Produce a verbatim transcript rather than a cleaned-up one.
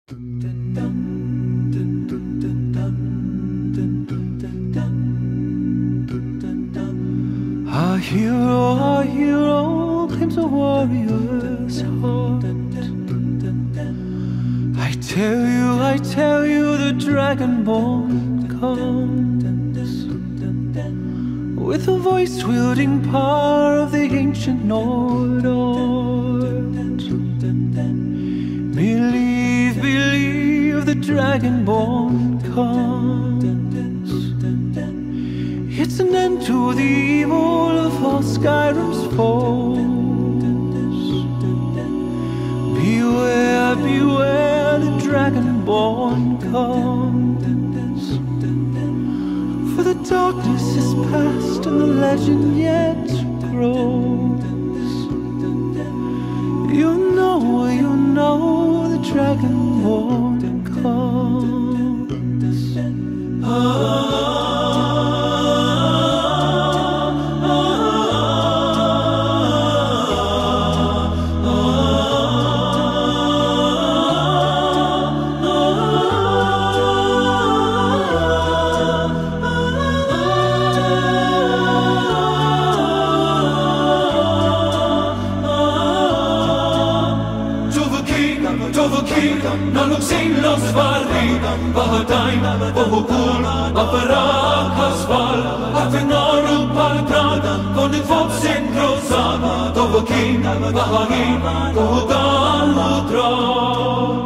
Our hero, our hero claims a warrior's heart. I tell you, I tell you, the Dragonborn comes with the voice-wielding power of the ancient Nordor. Believe, believe, the Dragonborn comes. It's an end to the evil of all Skyrim's foes. Beware, beware, the Dragonborn comes. For the darkness is past and the legend yet grows. You know, you know, the Dragonborn comes. Ah. Naluk sin los varri, Bahadain, Bohukul, Aparak, Asval, Afenoru, Palgrad, von den Fotzen, Rosan, Dovakin, Bahagin, Bohudan, Udra.